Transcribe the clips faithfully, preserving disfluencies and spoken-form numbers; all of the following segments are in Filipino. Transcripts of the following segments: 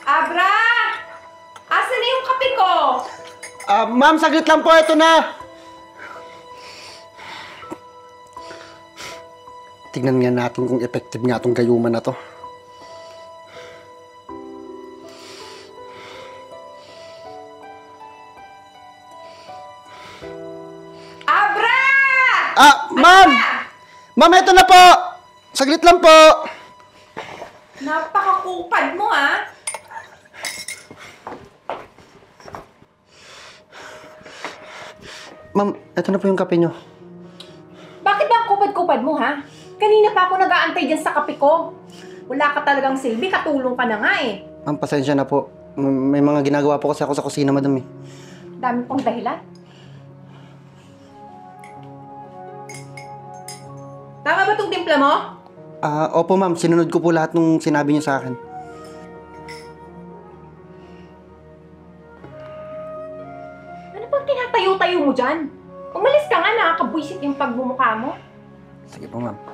Abra! Asan na yung kape ko? Ah, ma'am, saglit lang po. Ito na. Tignan nga natin kung effective nga itong gayuman na to. Abra! Ah, ma'am! Ma'am, ito na po! Saglit lang po! Napakakupad mo, ha? Ma'am, ito na po yung kape nyo. Bakit ba ang kupad-kupad mo, ha? Kanina pa ako nag-aantay dyan sa kape ko. Wala ka talagang silbi, katulong ka na nga eh. Ma'am, pasensya na po. May mga ginagawa po kasi ako sa kusina, madam eh. Dami pang dahilan. Tama ba itong timpla mo? Ah, opo ma'am, sinunod ko po lahat nung sinabi niyo sa akin. Ano bang tinatayo-tayo mo dyan? Umalis ka nga, nakakabwisit yung pagbumukha mo. Sige po ma'am.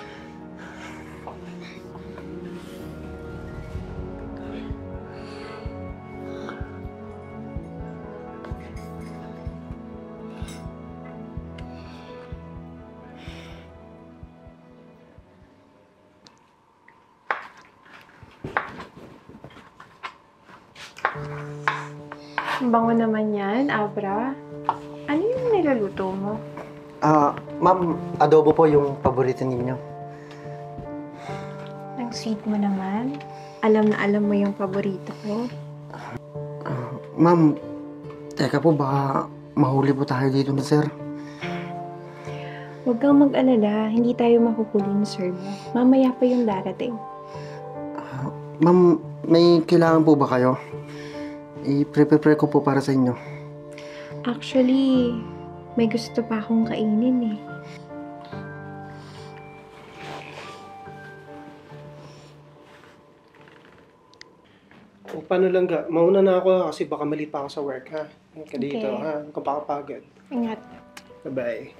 Ang bango naman yan, Abra. Ano yung niluluto mo? Ah, ma'am, adobo po yung paborito ninyo. Ang sweet mo naman. Alam na alam mo yung paborito ko. Uh, ma'am, teka po, baka mahuli po tayo dito na sir. Huwag kang mag-alala, hindi tayo mahuhuli ni Sir mo. Mamaya pa yung darating. Uh, ma'am, may kailangan po ba kayo? I-prepare ko po para sa inyo. Actually, may gusto pa akong kainin eh. O, paano lang ga? Mauna na ako kasi baka mali pa ako sa work, ha? Ingat ka dito, Okay. ha? Huwag kang pakapagod. Ingat. Bye-bye.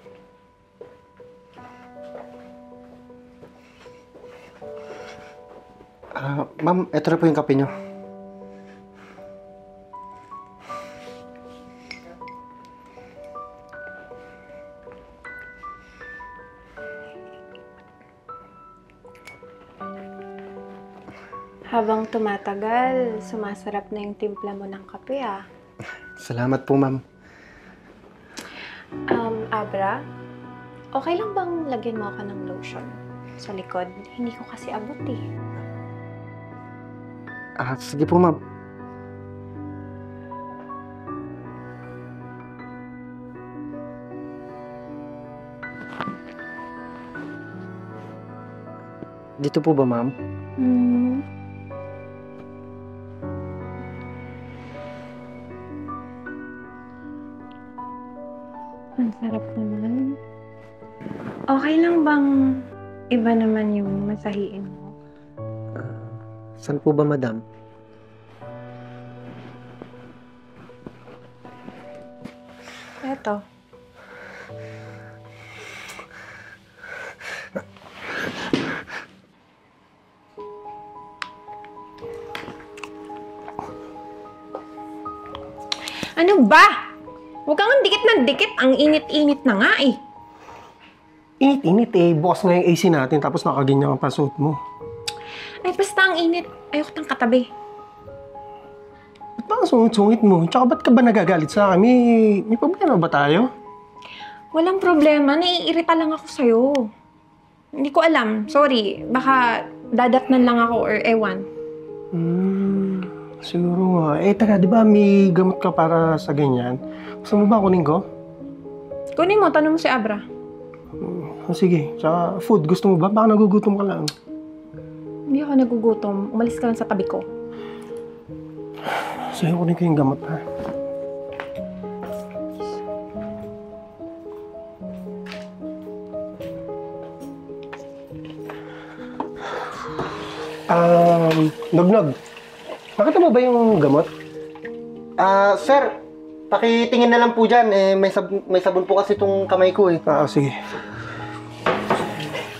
Ah, ma'am, eto na po yung kape nyo. Habang tumatagal, sumasarap na yung timpla mo ng kape ah. Salamat po, ma'am. Um, Abra, okay lang bang lagyan mo ako ng lotion sa likod? Hindi ko kasi abot eh. Ah, sige po, ma'am. Dito po ba, ma'am? Hmm. Ang sarap naman. Okay lang bang iba naman yung masahiin mo? Saan po ba, madam? Eto. Ano ba? Huwag kang dikit ng dikit. Ang init-init na nga eh. Init-init eh. Bukas nga yung A C natin tapos nakaganyan ang pasot mo. Ay, basta ang init. Ayoko tang katabi. Ba't ba ang sungit-sungit mo? Tsaka ba't ka ba nagagalit sa akin? May, may problema ba tayo? Walang problema. Naiirita lang ako sa'yo. Hindi ko alam. Sorry. Baka dadatnan lang ako or ewan. Hmm, siguro nga. Eh, taga, di ba may gamot ka para sa ganyan? Gusto mo ba kunin ko? Kunin mo. Tanong mo si Abra. Oh, sige. Tsaka food, gusto mo ba? Baka nagugutom ka lang. Hindi ako nagugutom. Umalis ka lang sa tabi ko. Sa'yo kunin ko yung gamot, ha? Um, Nognog, nakita mo ba yung gamot? Ah, sir, pakitingin na lang po dyan. Eh, may, sab may sabon po kasi itong kamay ko eh. Ah, sige.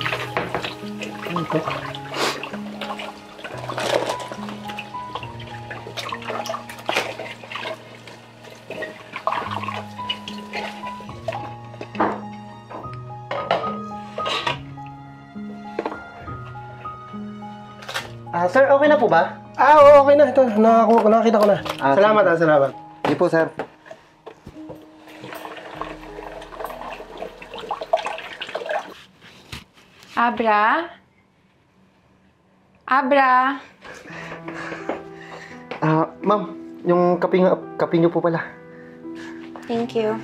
Ito. Ah, sir, okay na po ba? Ah, oo, okay na. Ito, nakaku- nakakita ko na. Ah, salamat, sige. ah, salamat. Hindi po, sir. Abra? Abra? Ah, ma'am, yung kape, nga, kape niyo po pala. Thank you.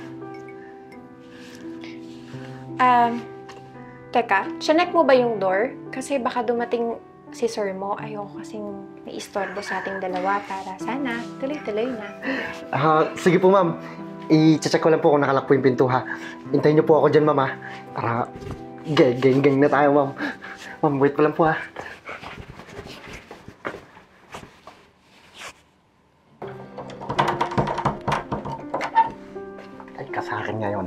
Um, teka, chinek mo ba yung door? Kasi baka dumating si sir mo. Ayoko kasing may istorbo sa ating dalawa para sana tuloy-tuloy na. Ah, sige po, ma'am. I-check ko lang po kung nakalak po yung pinto, ha. Hintayin niyo po ako dyan, ma'am, ha. Para geng-geng na tayo, ma'am. Ma'am, wait pa lang po, ha. Ay, ka sa akin ngayon.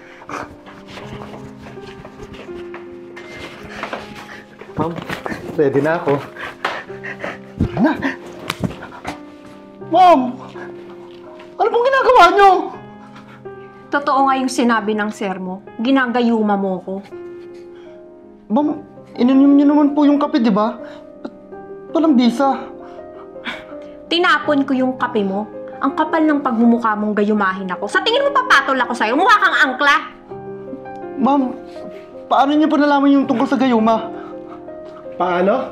Ma'am, ready na ako. Na! Ma'am! Ano pong ginagawa niyo? Totoo nga yung sinabi ng sir mo. Ginagayuma mo ko. Ma'am, ininom niyo naman po yung kape, di ba? Ba't walang bisa? Tinapon ko yung kape mo. Ang kapal ng pagmumukha mong gayumahin ako. Sa tingin mo papatol ako sa'yo? Mukha kang angkla. Ma'am, paano niyo po nalaman yung tungkol sa gayuma? Paano?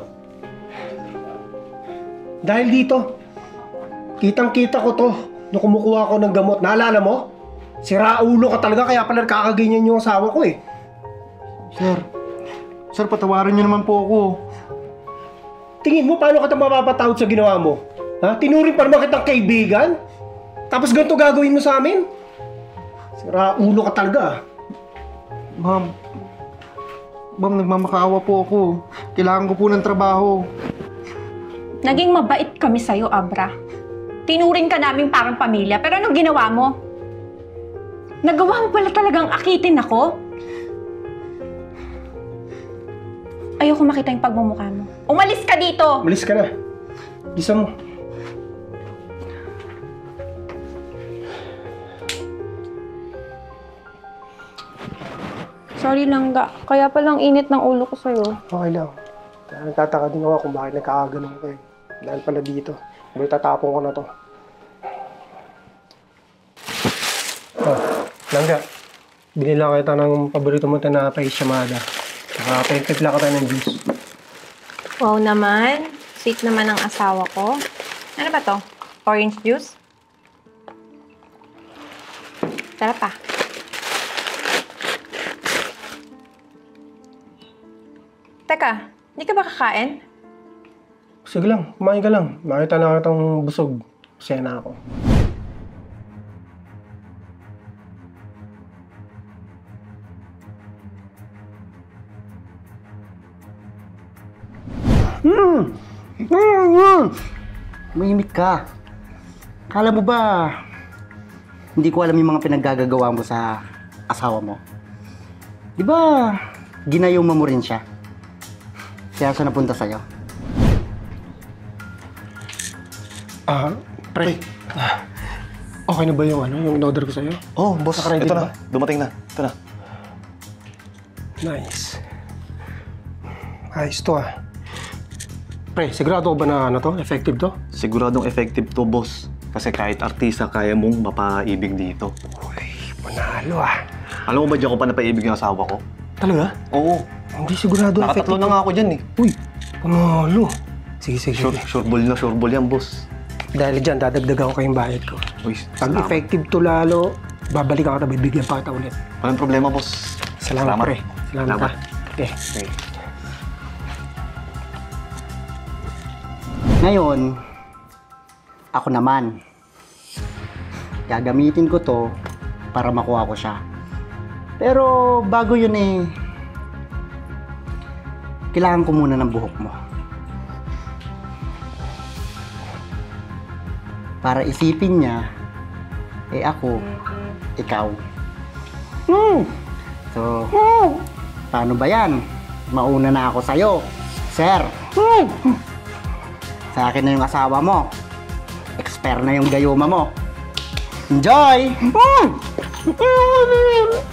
Dahil dito, kitang-kita ko to nung kumukuha ko ng gamot. Naalala mo? Sira ulo ka talaga, kaya pala nakakaganyan yung asawa ko eh. Sir, sir, patawarin niyo naman po ako. Tingin mo, paano ka ito mapapatawad sa ginawa mo? Ha? Tinuring pa naman kitang kaibigan? Tapos ganito gagawin mo sa amin? Sira ulo ka talaga. Ma'am, ma'am, nagmamakaawa po ako. Kailangan ko po ng trabaho. Naging mabait kami sa'yo, Abra. Tinuring ka namin parang pamilya, pero anong ginawa mo? Nagawa mo pala talagang akitin ako? Ayoko makita yung pagmumukha mo. Umalis ka dito! Malis ka na. Gisa mo. Sorry lang, ga. Kaya palang init ng ulo ko sa'yo. Okay lang. Kaya nagtataka din ako kung bakit nagkakaganon ko eh. Dahil pala dito. May tatapon ko na to. Oh, Langga. Binila kita ng paborito mo na pahisyamada. Saka paintipla kita ng juice. Wow naman. Sweet naman ang asawa ko. Ano ba to? Orange juice? Sarap pa. Teka, hindi ka ba kakain? Sige lang, kumain ka lang. Makita na kitang busog. Masaya na ako. Hmm! Hmm! Hmm! Mahimik ka. Kala mo ba, hindi ko alam yung mga pinaggagawa mo sa asawa mo? Di ba, ginayuma mo rin siya? Kaya siya napunta sa'yo? Ah, pre. Ah, okay na ba yung ano, yung in-order ko sa'yo? Oh, boss, Naka-ready ito ba? na. Dumating na. Ito na. Nice. Ayos to ah. Pre, sigurado ko ba na ano to? Effective to? Siguradong effective to, boss. Kasi kahit artista, kaya mong mapaibig dito. Uy, panalo ah. Alam mo ba dyan kung paano paibig yung asawa ko? Talaga? Oo. Hindi sigurado Nakatatlo na nga ako dyan eh. Uy, panalo. Sige, sige, Sure, sige. sure ball na sure ball yan, boss. Dahil dyan, dadagdagan ko kayong bayad ko. Uy, Pag salamat. effective to lalo, babalik ako na bibigyan pa kita ulit. Walang problema, boss. Salamat, pre. Salamat, Salamat. ha. Okay. Okay. Ngayon, ako naman. Gagamitin ko to para makuha ko siya. Pero bago yun eh, kailangan ko muna ng buhok mo. Para isipin niya, eh ako, ikaw. Hmm. So, paano ba yan? Mauna na ako sa'yo, sir. Sa akin na yung asawa mo. Expert na yung gayuma mo. Enjoy!